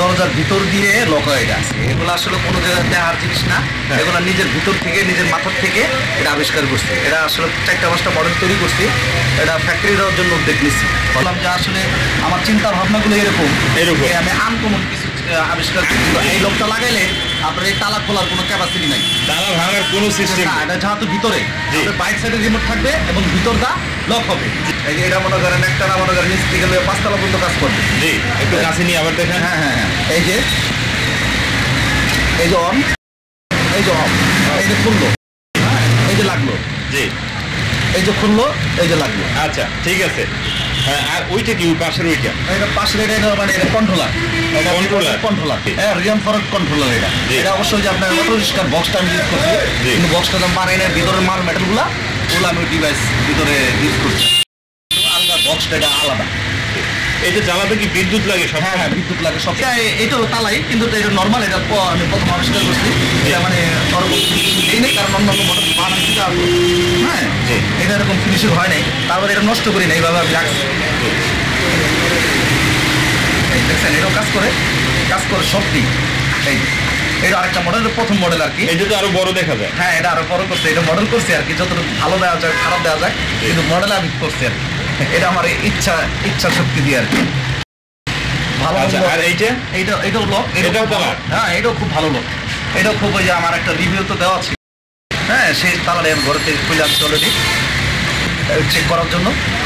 দরজার ভিতর দিয়ে লক হয়ে গেছে। এগুলো আসলে কোনো জায়গায় দেখার জিনিস না, এগুলো নিজের ভিতর থেকে, নিজের মাথার থেকে এটা আবিষ্কার করছে। এটা আসলে 4-5টা মডেল তৈরি করছি, এটা ফ্যাক্টরি দেওয়ার জন্য উদ্যোগ নিচ্ছি। বললাম যে আসলে আমার চিন্তা ভাবনাগুলো এরকম আমি আনকমন কিছু আবিষ্কার করছি। এই লকটা লাগাইলে আপনার এই তালা খোলার কোনো ক্যাপাসিটি নাই, তালা ভাঙার কোনো সিস্টেম না। এটা যেহেতু ভিতরে বাইক সাইডে রিমোট থাকবে এবং ভিতরটা লক হবে। এই যে এটা মনে করেন একটা না, মনে করেন নিচ থেকে 5তলা পর্যন্ত কাজ করবে। জি, একটু কাছে নিয়ে আবার দেখেন। হ্যাঁ হ্যাঁ হ্যাঁ, এই যে অন, এই যে অফ, এই যে খুললো, এই যে লাগলো, জি, এই যে খুললো, এই যে লাগলো। আচ্ছা ঠিক আছে। হ্যাঁ, আর ওইটা কি পাশের ওইটা? এটা পাশের এটা মানে এটা কন্ট্রোলার, হ্যাঁ, রিয়ান ফরওয়ার্ড কন্ট্রোলার। এটা অবশ্যই যে আপনার অটো রিক্সার বক্সটা আমি ইউজ করছি, কিন্তু বক্সটা তো পারে না, ভিতরের মাল মেটালগুলো ওগুলো আমি ডিভাইস ভিতরে ইউজ করছি। আলাদা বক্সটা এটা আলাদা। এটা জ্বালাতে কি বিদ্যুৎ লাগে? সব হ্যাঁ, বিদ্যুৎ লাগে সব। এটাও তালাই, কিন্তু এটা নর্মাল। এটা আমি প্রথম আবিষ্কার করছি, এটা মানে এই নেই, কারণ অন্যান্য মডেল বানাইছি। হ্যাঁ, এটা এরকম ফিনিশিং হয় নাই, তারপরে এটা নষ্ট করি না, এইভাবে আমি রাখছি। এই দেখছেন, এটাও কাজ করে সবটি। এই এটা আরেকটা মডেল, প্রথম মডেল আর কি। এটা তো আরো বড় দেখা যায়। হ্যাঁ, এটা আরো বড় করছে, এটা মডেল করছে আর কি, যতটুকু ভালো দেওয়া যায়, খারাপ দেওয়া যায়, কিন্তু মডেল আমি করছি আর কি। এটা আমার ইচ্ছা শক্তি দিয়ে আর কি। ভালো। আর এইটাও লক, এটাও ভালো। হ্যাঁ, এটাও খুব ভালো লক। এটাও খুব, ওই যে আমার একটা রিভিউ তো দেওয়া ছিল। হ্যাঁ, সেই তালাটা আমি ঘরে থেকে খুলে আসছি অলরেডি চেক করার জন্য।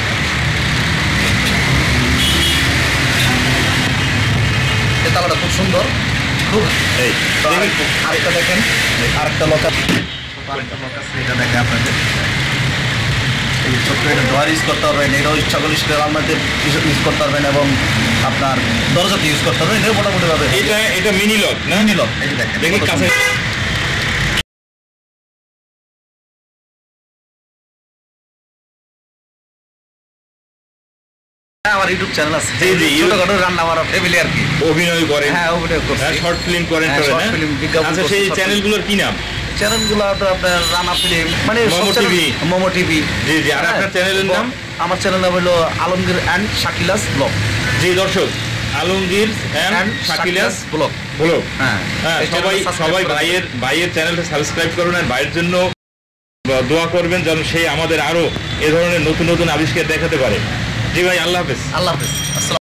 এই তালাটা খুব সুন্দর, খুব। আরেকটা দেখেন, আরেকটা লক আছে, এটা দেখেন আপনাদের। এই ছোট্ট এটা ড্রয়ার ইউজ করতে পারবেন, এটাও ইচ্ছা করলে আলমারিতে ইউজ করতে পারবেন, এবং আপনার দরজাতে ইউজ করতে পারবেন। এটা মোটামুটি ভাবে এটা মিনি লক না? Mini lock. এই যে দেখেন, দেখি কাছে। আমার ইউটিউব চ্যানেল আছে, ছোটখাটো রান্না আমার ফ্যামিলি আর কি, অভিনয় করেন। হ্যাঁ, অভিনয় করছি, শর্ট ফিল্ম করেন। আচ্ছা, সেই চ্যানেলগুলোর কি নাম? চ্যানেলগুলো তো আপনার রানা ফিল্ম, মানে মোমো টিভি। জি জি। আর আপনার চ্যানেলের নাম? আমার চ্যানেল নাম হলো আলমগীর অ্যান্ড শাকিলাস ব্লগ। জি দর্শক, আলমগীর অ্যান্ড শাকিলাস ব্লগ। হ্যাঁ, সবাই ভাইয়ের চ্যানেলটা সাবস্ক্রাইব করুন, আর ভাইয়ের জন্য দোয়া করবেন যেন সেই আমাদের আরো এ ধরনের নতুন নতুন আবিষ্কার দেখাতে পারে। জি ভাই, আল্লাহ হাফেজ। আল্লাহ হাফেজ।